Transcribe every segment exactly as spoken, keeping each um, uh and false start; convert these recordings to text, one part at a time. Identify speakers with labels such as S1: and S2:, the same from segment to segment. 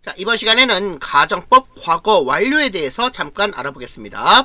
S1: 자, 이번 시간에는 가정법 과거 완료에 대해서 잠깐 알아보겠습니다.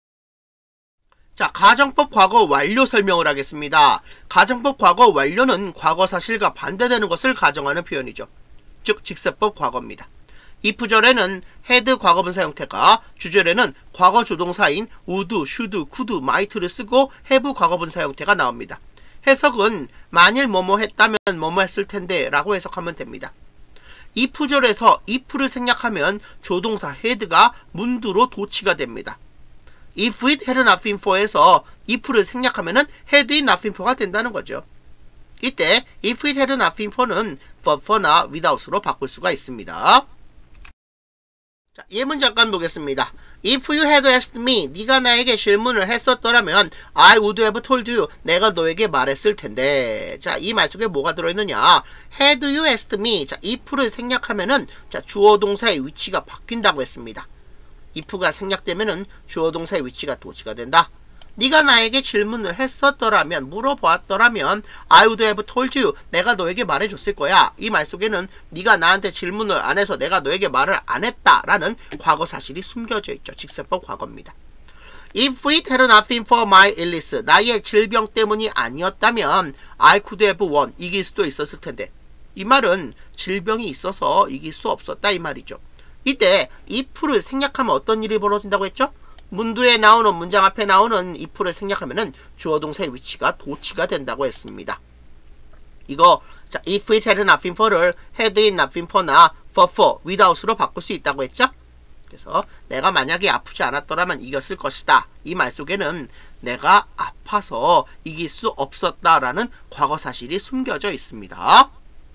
S1: 자, 가정법 과거 완료 설명을 하겠습니다. 가정법 과거 완료는 과거 사실과 반대되는 것을 가정하는 표현이죠. 즉, 직세법 과거입니다. if절에는 had 과거분사 형태가, 주절에는 과거 조동사인 would, should, could, might를 쓰고 have 과거분사 형태가 나옵니다. 해석은 만일 뭐뭐 했다면 뭐뭐 했을 텐데 라고 해석하면 됩니다. if절에서 if를 생략하면 조동사 had가 문두로 도치가 됩니다. if it had not been for에서 if를 생략하면 had it not been for가 된다는 거죠. 이때 if it had not been for는 but for나 without으로 바꿀 수가 있습니다. 자, 예문 잠깐 보겠습니다. If you had asked me, 네가 나에게 질문을 했었더라면 I would have told you, 내가 너에게 말했을 텐데. 자, 이 말 속에 뭐가 들어있느냐? Had you asked me, 자, if를 생략하면은 자, 주어 동사의 위치가 바뀐다고 했습니다. if가 생략되면은 주어 동사의 위치가 도치가 된다. 네가 나에게 질문을 했었더라면, 물어보았더라면 I would have told you, 내가 너에게 말해줬을 거야. 이 말 속에는 네가 나한테 질문을 안 해서 내가 너에게 말을 안 했다라는 과거 사실이 숨겨져 있죠. 직세법 과거입니다. If it had not been for my illness, 나의 질병 때문이 아니었다면 I could have won, 이길 수도 있었을 텐데. 이 말은 질병이 있어서 이길 수 없었다 이 말이죠. 이때 if를 생략하면 어떤 일이 벌어진다고 했죠? 문두에 나오는 문장 앞에 나오는 if를 생략하면은 주어 동사의 위치가 도치가 된다고 했습니다. 이거 자, if it had not been for를 had it not been for나 for for, without으로 바꿀 수 있다고 했죠? 그래서 내가 만약에 아프지 않았더라면 이겼을 것이다. 이 말 속에는 내가 아파서 이길 수 없었다라는 과거 사실이 숨겨져 있습니다.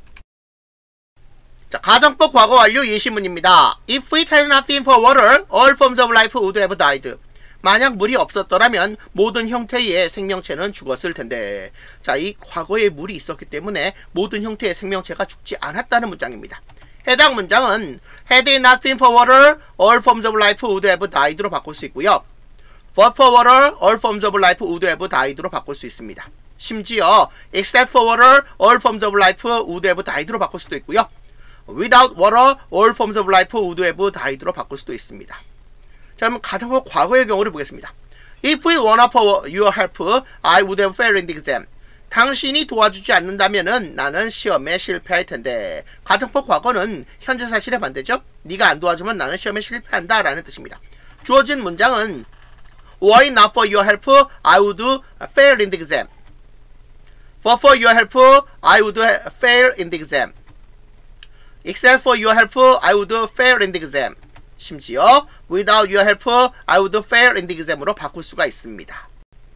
S1: 자, 가정법 과거 완료 예시문입니다. If it had not been for water, all forms of life would have died. 만약 물이 없었더라면 모든 형태의 생명체는 죽었을 텐데. 자, 이 과거에 물이 있었기 때문에 모든 형태의 생명체가 죽지 않았다는 문장입니다. 해당 문장은 had it not been for water, all forms of life would have died로 바꿀 수 있고요. But for water, all forms of life would have died로 바꿀 수 있습니다. 심지어 except for water, all forms of life would have died로 바꿀 수도 있고요. Without water, all forms of life would have died로 바꿀 수도 있습니다. 자, 그럼 가정법 과거의 경우를 보겠습니다. If it weren't for your help, I would have failed in the exam. 당신이 도와주지 않는다면은 나는 시험에 실패할 텐데. 가정법 과거는 현재 사실에 반대죠. 네가 안 도와주면 나는 시험에 실패한다 라는 뜻입니다. 주어진 문장은 Were it not for your help, I would fail in the exam. But for your help, I would fail in the exam. Except for your help, I would fail in the exam. 심지어 without your help, I would fail in the exam으로 바꿀 수가 있습니다.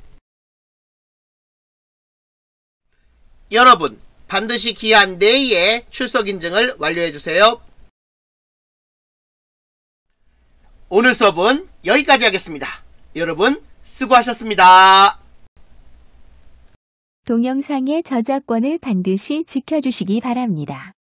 S1: 여러분, 반드시 기한 내에 출석 인증을 완료해주세요. 오늘 수업은 여기까지 하겠습니다. 여러분, 수고하셨습니다.
S2: 동영상의 저작권을 반드시 지켜주시기 바랍니다.